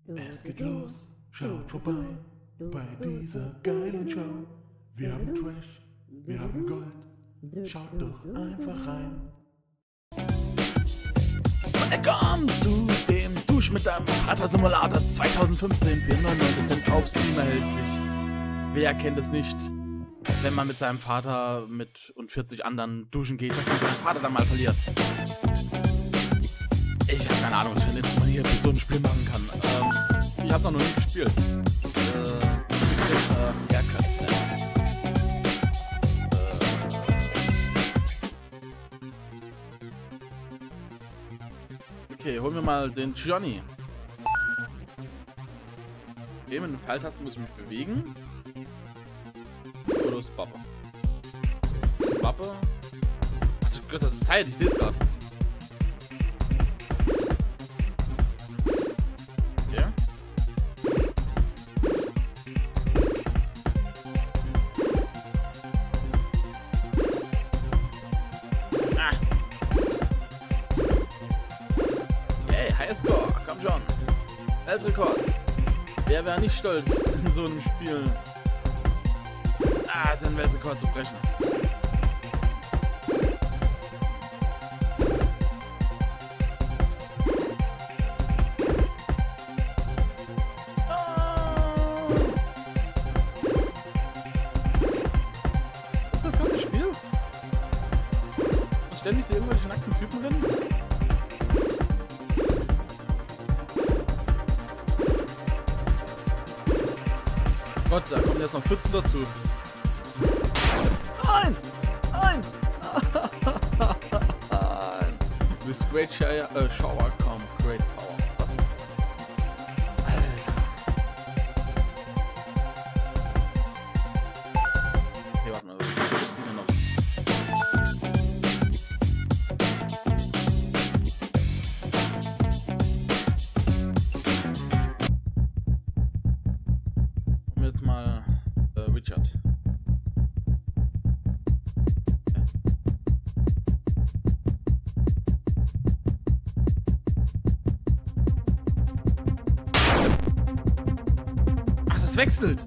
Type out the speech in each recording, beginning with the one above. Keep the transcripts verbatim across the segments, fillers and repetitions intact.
Es geht los, schaut vorbei bei dieser geilen Show. Wir haben Trash, wir haben Gold, schaut doch einfach rein. Willkommen zu dem Dusch mit deinem Vater Simulator zweitausendfünfzehn für neunundneunzig Cent auf Steam erhältlich. Wer kennt es nicht, wenn man mit seinem Vater mit und vierzig anderen duschen geht, dass man seinen Vater dann mal verliert. Ich habe keine Ahnung, was für man hier so ein Spiel machen kann. Ähm, ich habe noch nie gespielt. Äh, äh, Haircut, ne? äh. Okay, holen wir mal den Johnny. Okay, mit den Pfeiltasten muss ich mich bewegen. Oder ist Wappe? Wappe? Ach Gott, das ist Zeit, ich sehe es gerade. Highscore, komm schon. Weltrekord. Wer wäre nicht stolz, in so einem Spiel ah, den Weltrekord zu brechen? Oh. Ist das ganze Spiel? Ständig so irgendwelche nackten Typen rennen? Gott, da kommen jetzt noch vierzehn dazu. Nein! Nein! Nein! With great shower, uh, shower come great power. Was? Alter. Okay, warte mal, was gibt's denn noch? Jetzt mal äh, Richard. Ach, das wechselt.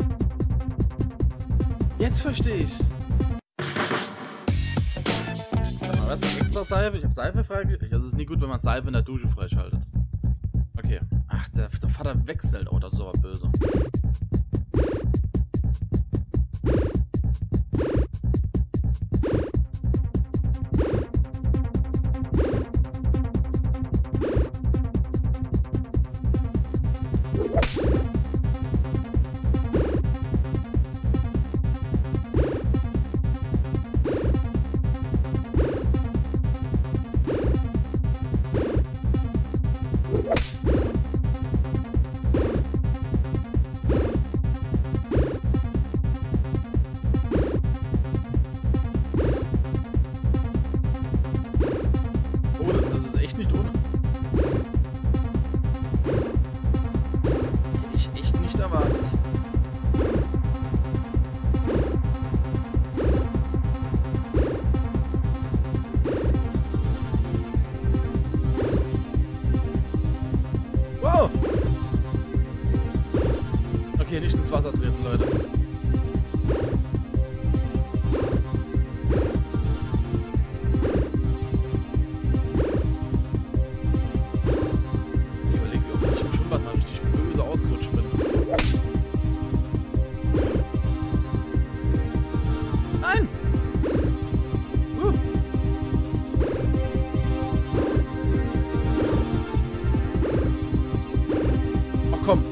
Jetzt verstehe ich's. Warte mal, was ist extra Seife? Ich habe Seife freigeschaltet. Also es ist nie gut, wenn man Seife in der Dusche freischaltet. Okay. Ach, der, der Vater wechselt. Oh, das ist aber böse. Okay, nicht ins Wasser treten, Leute. Ich überlege, ob ich im Schwimmbad mal richtig böse ausgerutscht bin. Nein! Uh. Ach komm!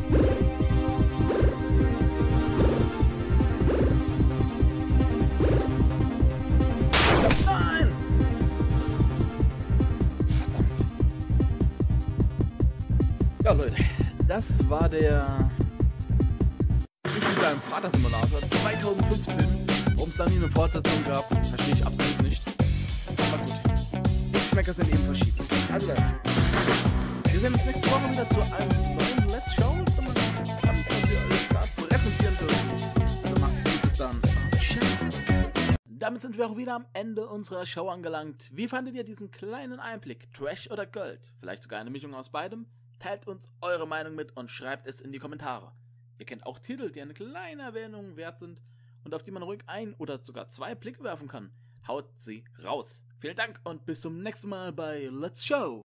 Ja, Leute, das war der Ich mit deinem Vater Simulator zweitausendfünfzehn. Warum es da nie eine Fortsetzung gab, verstehe ich absolut nicht. Aber gut, die Geschmäcker sind eben verschieden. Also Leute, wir sehen uns nächste Woche wieder zu einem neuen Let's Show. Dann können wir euch dazu rezensieren dürfen. Also macht's gut, bis dann. Ciao. Damit sind wir auch wieder am Ende unserer Show angelangt. Wie fandet ihr diesen kleinen Einblick? Trash oder Gold? Vielleicht sogar eine Mischung aus beidem? Teilt uns eure Meinung mit und schreibt es in die Kommentare. Ihr kennt auch Titel, die eine kleine Erwähnung wert sind und auf die man ruhig ein oder sogar zwei Blicke werfen kann. Haut sie raus. Vielen Dank und bis zum nächsten Mal bei Let's Show!